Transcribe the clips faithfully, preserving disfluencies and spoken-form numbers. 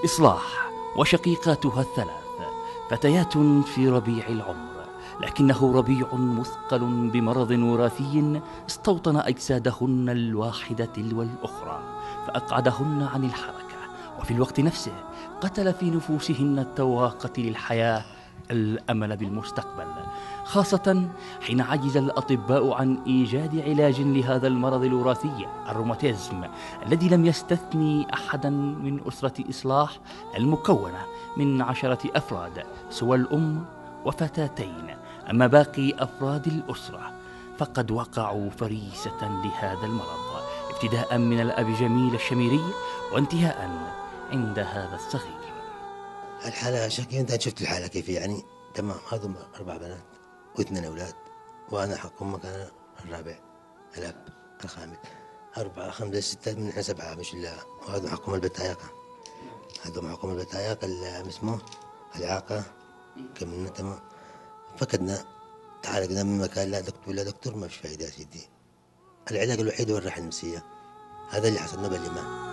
إصلاح وشقيقاتها الثلاث فتيات في ربيع العمر، لكنه ربيع مثقل بمرض وراثي استوطن أجسادهن الواحدة تلو الأخرى فأقعدهن عن الحركة، وفي الوقت نفسه قتل في نفوسهن التواقة للحياة الأمل بالمستقبل، خاصة حين عجز الأطباء عن إيجاد علاج لهذا المرض الوراثي الروماتيزم الذي لم يستثني أحدا من أسرة إصلاح المكونة من عشرة أفراد سوى الأم وفتاتين. أما باقي أفراد الأسرة فقد وقعوا فريسة لهذا المرض، ابتداء من الأب جميل الشميري وانتهاء عند هذا الصغير. الحالة شكلي أنت شفت الحالة كيف يعني. تمام، هذم أربع بنات واثنين أولاد، وأنا حق أمك أنا الرابع، الأب الخامس، أربعة خمسة ستة من إحنا سبعة مش الله. وهذا حكم البتايقة، هذا حكم البتايقة اللي اسمه الإعاقة كملنا. تمام، فقدنا تعالجنا من مكان لا دكتور لا دكتور، ما فيش فايدة يا سيدي. العلاج الوحيد هو الراحة النفسية، هذا اللي حصلنا بالإيمان.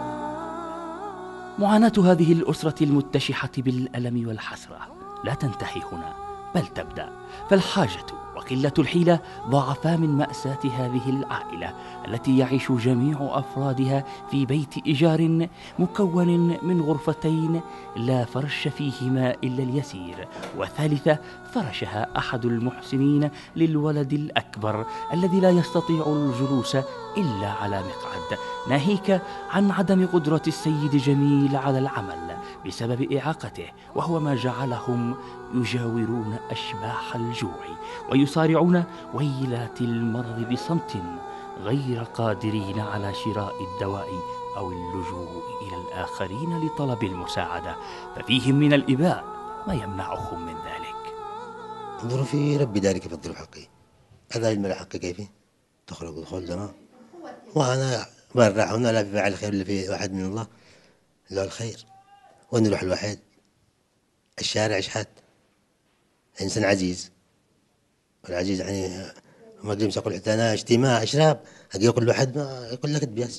معاناة هذه الأسرة المتشحة بالألم والحسرة لا تنتهي هنا بل تبدأ، فالحاجة وقلة الحيلة ضاعفا من مأساة هذه العائلة التي يعيش جميع أفرادها في بيت إيجار مكون من غرفتين لا فرش فيهما إلا اليسير، وثالثة فرشها أحد المحسنين للولد الأكبر الذي لا يستطيع الجلوس إلا على مقعد، ناهيك عن عدم قدرة السيد جميل على العمل بسبب إعاقته، وهو ما جعلهم يجاورون أشباح الجوع ويصارعون ويلات المرض بصمت، غير قادرين على شراء الدواء أو اللجوء إلى الآخرين لطلب المساعدة، ففيهم من الإباء ما يمنعهم من ذلك. انظروا في ربي ذلك يفضل حقي، هذا الملا حقي كيفي تخرج ودخول دماء، وأنا برا هنا لا بفعل الخير اللي في واحد من الله له الخير، ونروح الواحد الشارع شحات إنسان عزيز، والعزيز يعني ما قدر يمسك الحتانا اجتماع اشراب هقي كل واحد ما يقول لك تبيس،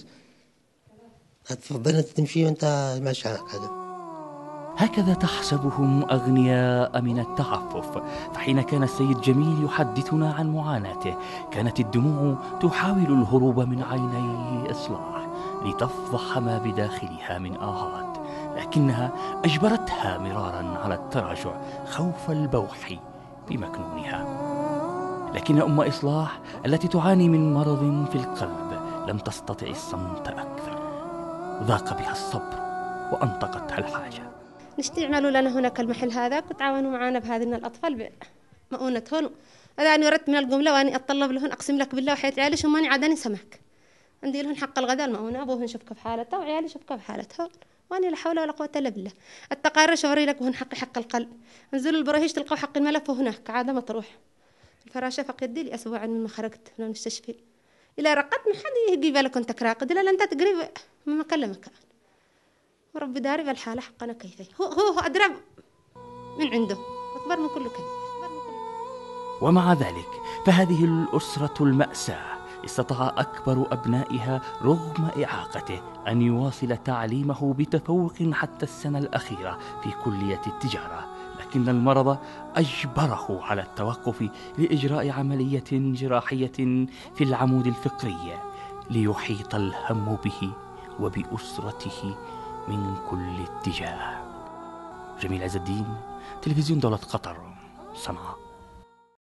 تفضل انت تمشي وانت ماشي هذا. هكذا تحسبهم أغنياء من التعفف، فحين كان السيد جميل يحدثنا عن معاناته كانت الدموع تحاول الهروب من عيني إصلاح لتفضح ما بداخلها من آهات، لكنها أجبرتها مرارا على التراجع خوف البوح بمكنونها. لكن أم إصلاح التي تعاني من مرض في القلب لم تستطع الصمت أكثر، ضاق بها الصبر وأنطقتها الحاجة. نشتي يعملوا لنا هناك المحل هذا وتعاونوا معنا بهذه الأطفال بمؤونتهن، هذا أنا وردت من الجملة وأني أطلب لهن أقسم لك بالله وحياة عيالي شماني عدني سمك عندي لهن حق الغداء المؤونة، أبوهن شوف كيف حالته وعيالي شوف كيف حالتها، وأني لا حول ولا قوة إلا بالله. التقارير شوري لك وهن حق حق القلب، انزلوا البراهيش تلقوا حق الملف وهناك عادة ما تروح الفراشة فقد لي أسبوع من ما خرجت من المستشفى إلى رقت ما حد يجي بالك أنت كراقد إلا أنت تقريب ما كلمك ورب داري بالحالة حقنا كيفي هو هو أدرى من عنده أكبر من كل كلمة. ومع ذلك فهذه الأسرة المأساة استطاع أكبر أبنائها رغم إعاقته أن يواصل تعليمه بتفوق حتى السنة الأخيرة في كلية التجارة، لكن المرض أجبره على التوقف لإجراء عملية جراحية في العمود الفقري ليحيط الهم به وبأسرته من كل اتجاه. جميل عز الدين، تلفزيون دولة قطر، صنعاء.